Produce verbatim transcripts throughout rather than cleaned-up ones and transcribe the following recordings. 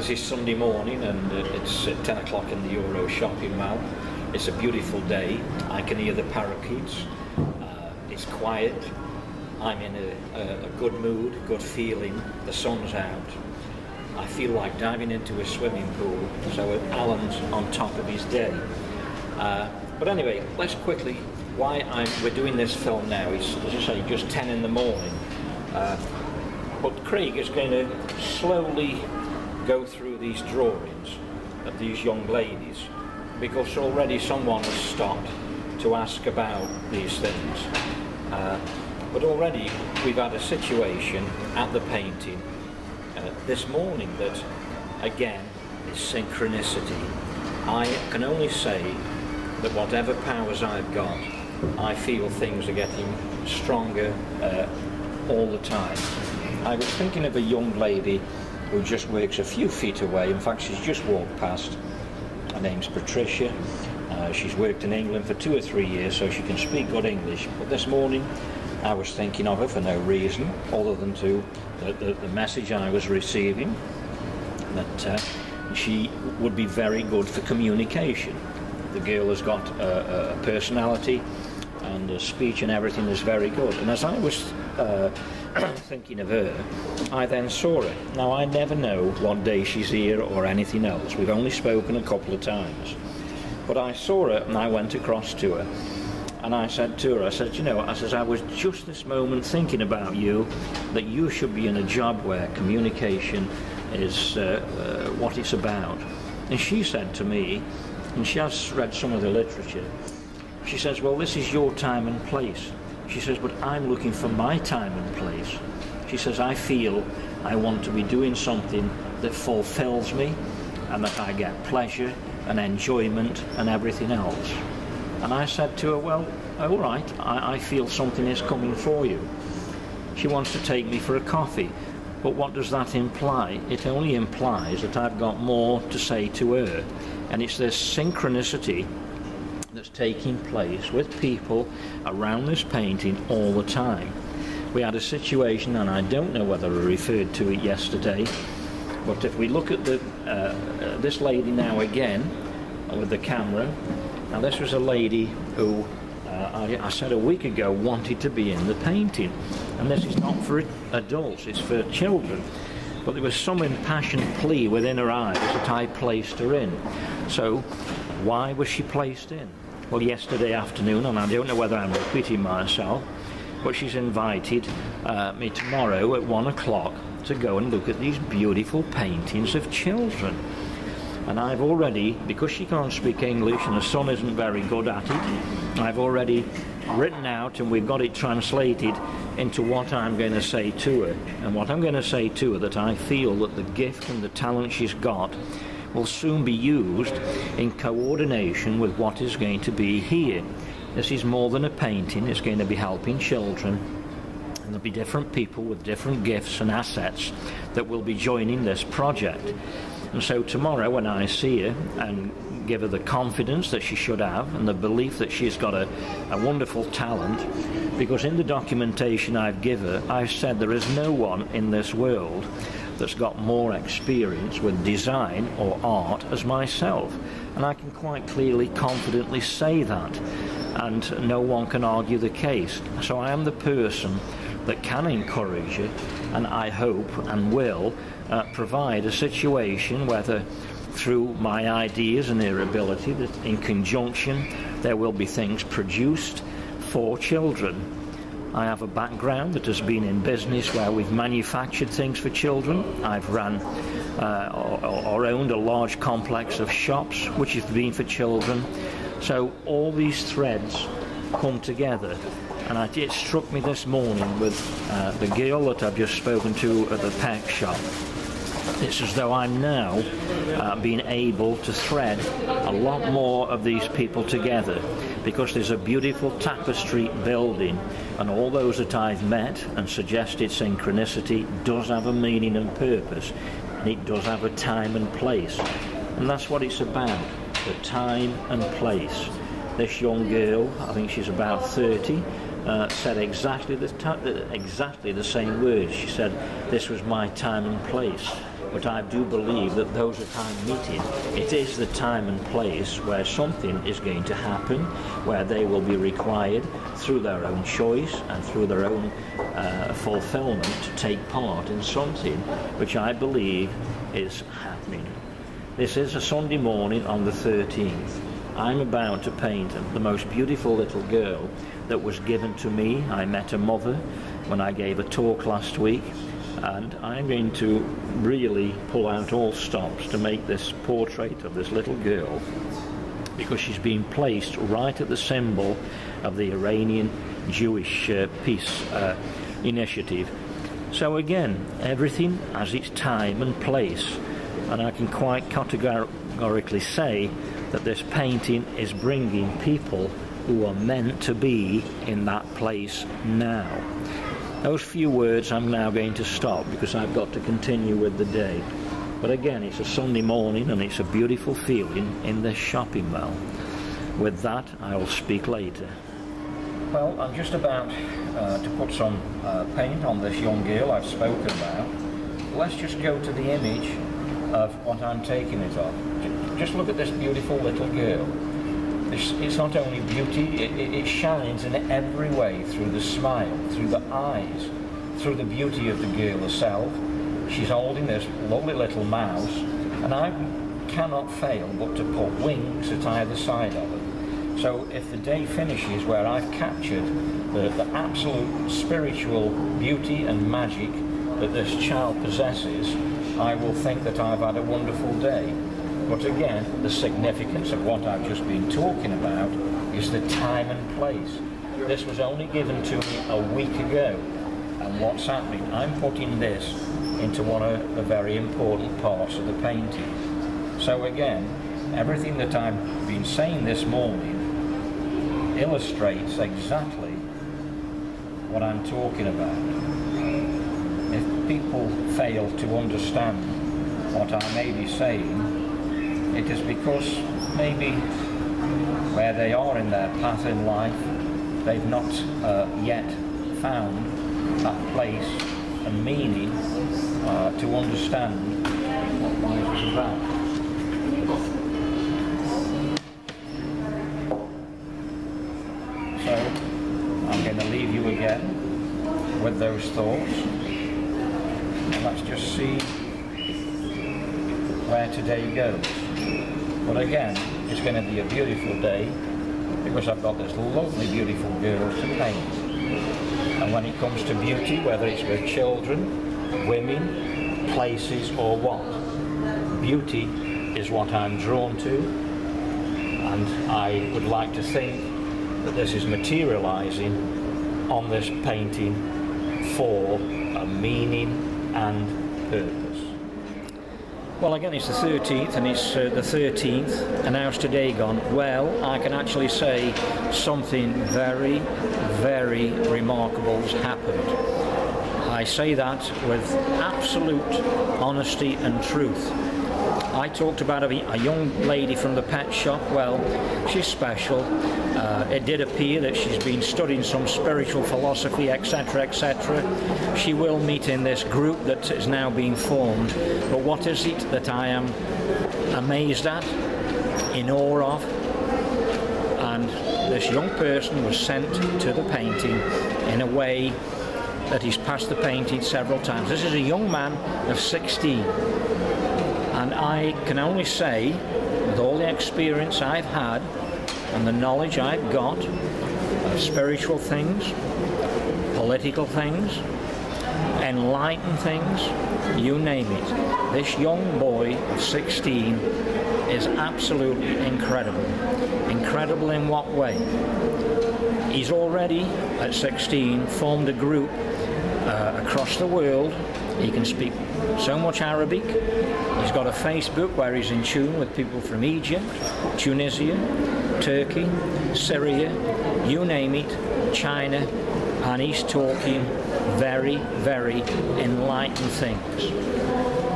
this is Sunday morning, and uh, it's uh, ten o'clock in the Euro shopping mall. It's a beautiful day. I can hear the parakeets. Uh, it's quiet. I'm in a, a, a good mood, good feeling. The sun's out. I feel like diving into a swimming pool, so Alan's on top of his day. Uh, but anyway, let's quickly, why I'm, we're doing this film now is, as I say, just ten in the morning. Uh, but Craig is going to slowly go through these drawings of these young ladies, because already someone has stopped to ask about these things. Uh, but already we've had a situation at the painting uh, this morning that, again, is synchronicity. I can only say that whatever powers I've got, I feel things are getting stronger uh, all the time. I was thinking of a young lady who just works a few feet away. In fact, she's just walked past. Her name's Patricia. Uh, she's worked in England for two or three years, so she can speak good English. But this morning, I was thinking of her for no reason, other than to the, the, the message I was receiving, that uh, she would be very good for communication. The girl has got a, a personality, and her speech and everything is very good. And as I was uh, thinking of her, I then saw her. Now, I never know what day she's here or anything else. We've only spoken a couple of times. But I saw her and I went across to her and I said to her, I said, you know, I says, I was just this moment thinking about you, that you should be in a job where communication is uh, uh, what it's about. And she said to me, and she has read some of the literature, she says, well, this is your time and place. She says, but I'm looking for my time and place. She says, I feel I want to be doing something that fulfills me and that I get pleasure and enjoyment and everything else. And I said to her, well, all right, I, I feel something is coming for you. She wants to take me for a coffee. But what does that imply? It only implies that I've got more to say to her. And it's this synchronicity that's taking place with people around this painting all the time. We had a situation, and I don't know whether I referred to it yesterday, but if we look at the uh, uh, this lady now again uh, with the camera. Now, this was a lady who uh, I, I said a week ago wanted to be in the painting, and this is not for adults, it's for children. But there was some impassioned plea within her eyes that I placed her in. So why was she placed in? Well, yesterday afternoon, and I don't know whether I'm repeating myself, but she's invited uh, me tomorrow at one o'clock to go and look at these beautiful paintings of children. And I've already, because she can't speak English and her son isn't very good at it, I've already written out, and we've got it translated into what I'm going to say to her. And what I'm going to say to her, that I feel that the gift and the talent she's got will soon be used in coordination with what is going to be here. This is more than a painting. It's going to be helping children, and there'll be different people with different gifts and assets that will be joining this project. And so tomorrow, when I see her and give her the confidence that she should have and the belief that she's got a, a wonderful talent, because in the documentation I've given her, I've said there is no one in this world that's got more experience with design or art as myself, and I can quite clearly, confidently say that, and no one can argue the case. So I am the person that can encourage it, and I hope and will uh, provide a situation, whether through my ideas and their ability, that in conjunction there will be things produced for children. I have a background that has been in business where we've manufactured things for children. I've run uh, or, or owned a large complex of shops which has been for children. So all these threads come together. And I, it struck me this morning with uh, the girl that I've just spoken to at the pet shop. It's as though I'm now uh, being able to thread a lot more of these people together, because there's a beautiful tapestry building, and all those that I've met and suggested synchronicity does have a meaning and purpose, and it does have a time and place. And that's what it's about, the time and place. This young girl, I think she's about thirty, uh, said exactly the, exactly the same words. She said, this was my time and place. but I do believe that those that I'm meeting, it is the time and place where something is going to happen, where they will be required through their own choice and through their own uh, fulfillment to take part in something which I believe is happening. This is a Sunday morning on the thirteenth. I'm about to paint the most beautiful little girl that was given to me. I met a mother when I gave a talk last week, and I'm going to really pull out all stops to make this portrait of this little girl, because she's been placed right at the symbol of the Iranian Jewish uh, peace uh, initiative. So again, everything has its time and place, and I can quite categorically say that this painting is bringing people who are meant to be in that place now. Those few words I'm now going to stop, because I've got to continue with the day. But again, it's a Sunday morning and it's a beautiful feeling in this shopping mall. With that, I'll speak later. Well, I'm just about uh, to put some uh, paint on this young girl I've spoken about. Let's just go to the image of what I'm taking it of. Just look at this beautiful little girl. It's, it's not only beauty, it, it, it shines in every way, through the smile, through the eyes, through the beauty of the girl herself. She's holding this lovely little mouse, and I cannot fail but to put wings at either side of her. So if the day finishes where I've captured the, the absolute spiritual beauty and magic that this child possesses, I will think that I've had a wonderful day. But again, the significance of what I've just been talking about is the time and place. This was only given to me a week ago, and what's happening? I'm putting this into one of the very important parts of the painting. So again, everything that I've been saying this morning illustrates exactly what I'm talking about. If people fail to understand what I may be saying, it is because maybe where they are in their path in life, they've not uh, yet found that place and meaning uh, to understand what life is about. So I'm going to leave you again with those thoughts, and let's just see where today goes. But again, it's going to be a beautiful day, because I've got this lovely, beautiful girl to paint. And when it comes to beauty, whether it's with children, women, places, or what, beauty is what I'm drawn to. And I would like to think that this is materializing on this painting for a meaning and purpose. Well, again, it's the thirteenth, and it's uh, the thirteenth, and how's today gone? Well, I can actually say something very, very remarkable has happened. I say that with absolute honesty and truth. I talked about a, a young lady from the pet shop. Well, she's special. Uh, it did appear that she's been studying some spiritual philosophy, et cetera, et cetera. She will meet in this group that is now being formed. But what is it that I am amazed at, in awe of? And this young person was sent to the painting in a way that he's passed the painting several times. This is a young man of sixteen. And I can only say, with all the experience I've had and the knowledge I've got of spiritual things, political things, enlightened things, you name it, this young boy of sixteen is absolutely incredible. Incredible in what way? He's already, at sixteen, formed a group uh, across the world. He can speak so much Arabic. He's got a Facebook where he's in tune with people from Egypt, Tunisia, Turkey, Syria, you name it, China, and he's talking very, very enlightened things. The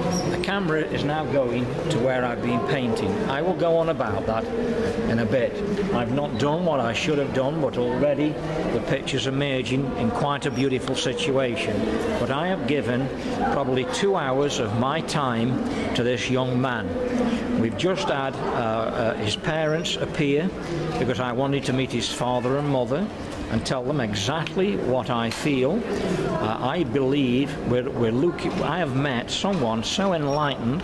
camera is now going to where I've been painting. I will go on about that in a bit. I've not done what I should have done, but already the picture's emerging in quite a beautiful situation. But I have given probably two hours of my time to this young man. We've just had uh, uh, his parents appear because I wanted to meet his father and mother and tell them exactly what I feel. Uh, I believe we're, we're looking, I have met someone so enlightened,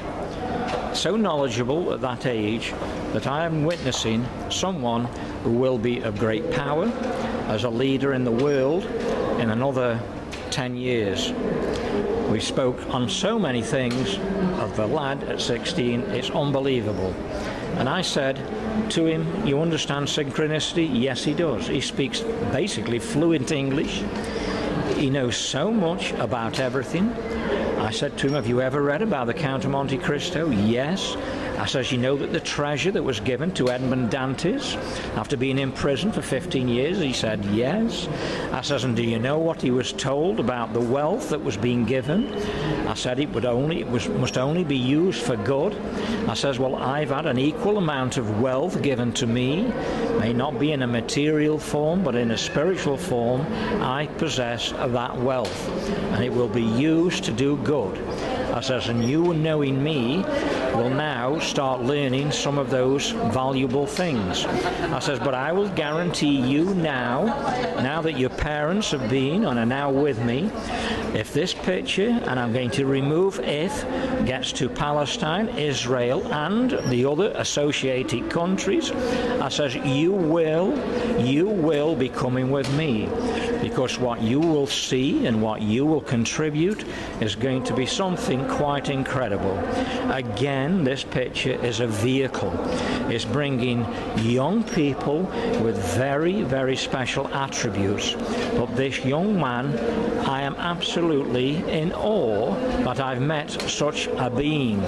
so knowledgeable at that age, that I am witnessing someone who will be of great power as a leader in the world in another ten years. We spoke on so many things of the lad at sixteen, it's unbelievable. And I said to him, you understand synchronicity? Yes, he does. He speaks basically fluent English. He knows so much about everything. I said to him, have you ever read about the Count of Monte Cristo? Yes. I says, you know that the treasure that was given to Edmond Dantes after being in prison for fifteen years? He said, yes. I says, and do you know what he was told about the wealth that was being given? I said, it would only, it was, must only be used for good. I says, well, I've had an equal amount of wealth given to me, may not be in a material form, but in a spiritual form. I possess that wealth, and it will be used to do good. I says, and you knowing me will now start learning some of those valuable things. I says, but I will guarantee you now, now that your parents have been and are now with me, if this picture, and I'm going to remove if, gets to Palestine, Israel, and the other associated countries, I says, you will, you will be coming with me. Because what you will see and what you will contribute is going to be something quite incredible. Again, this picture is a vehicle. It's bringing young people with very, very special attributes. But this young man, I am absolutely in awe that I've met such a being.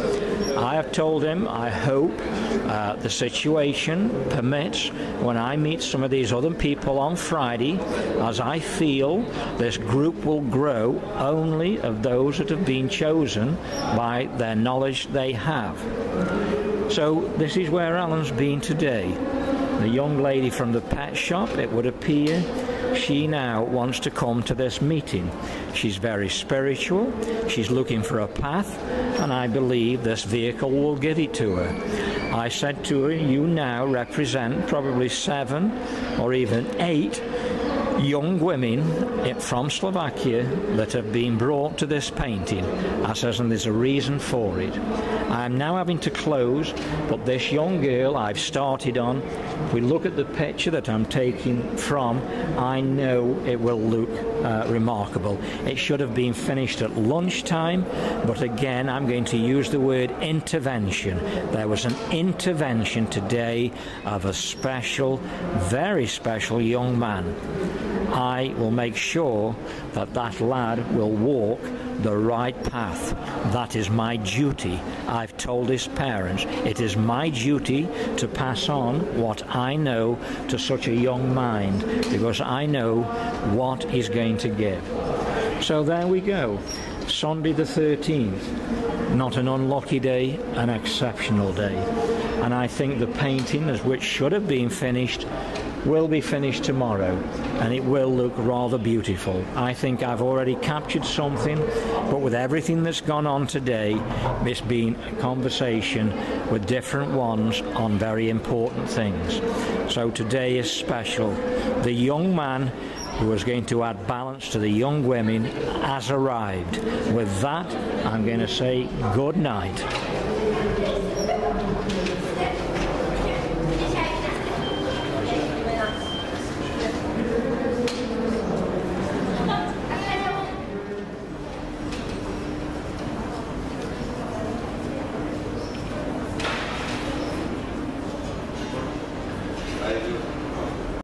I have told him I hope uh, the situation permits when I meet some of these other people on Friday, as I feel this group will grow only of those that have been chosen by their knowledge they have. So this is where Alan's been today. The young lady from the pet shop, it would appear, she now wants to come to this meeting. She's very spiritual, she's looking for a path, and I believe this vehicle will give it to her. I said to her, you now represent probably seven or even eight young women from Slovakia that have been brought to this painting. I says, and there's a reason for it. I'm now having to close, but this young girl I've started on, if we look at the picture that I'm taking from, I know it will look uh, remarkable. It should have been finished at lunchtime, but again, I'm going to use the word intervention. There was an intervention today of a special, very special young man. I will make sure that that lad will walk the right path. That is my duty. I've told his parents it is my duty to pass on what I know to such a young mind, because I know what he's going to give. So there we go. Sunday the thirteenth. Not an unlucky day, an exceptional day. And I think the painting, as which should have been finished, will be finished tomorrow, and it will look rather beautiful. I think I've already captured something, but with everything that's gone on today, it's been a conversation with different ones on very important things. So today is special. The young man who is going to add balance to the young women has arrived. With that, I'm going to say good night.